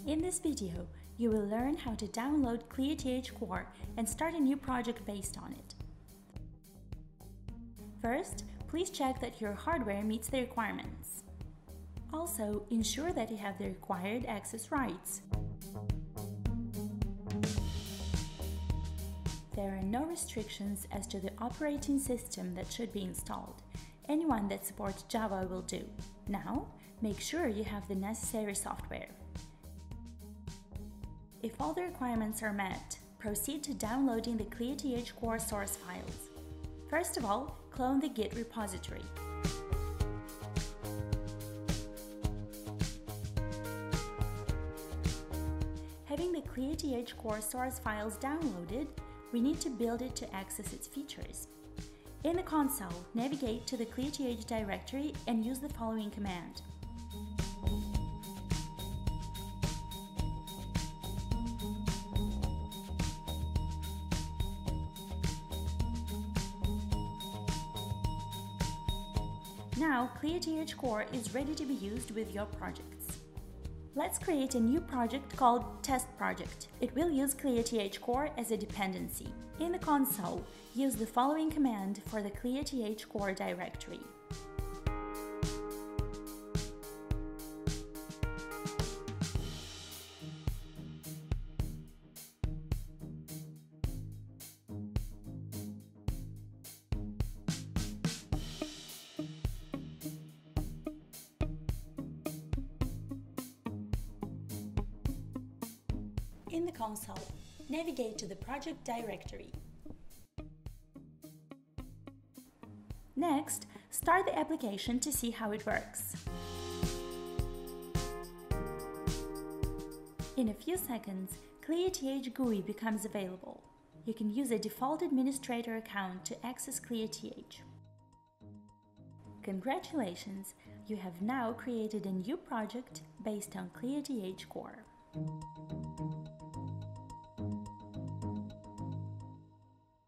In this video, you will learn how to download ClearTH Core and start a new project based on it. First, please check that your hardware meets the requirements. Also, ensure that you have the required access rights. There are no restrictions as to the operating system that should be installed. Anyone that supports Java will do. Now, make sure you have the necessary software. If all the requirements are met, proceed to downloading the ClearTH Core source files. First of all, clone the Git repository. Having the ClearTH Core source files downloaded, we need to build it to access its features. In the console, navigate to the ClearTH directory and use the following command. Now, ClearTH Core is ready to be used with your projects. Let's create a new project called Test Project. It will use ClearTH Core as a dependency. In the console, use the following command for the ClearTH Core directory. In the console, navigate to the project directory. Next, start the application to see how it works. In a few seconds, ClearTH GUI becomes available. You can use a default administrator account to access ClearTH. Congratulations! You have now created a new project based on ClearTH Core.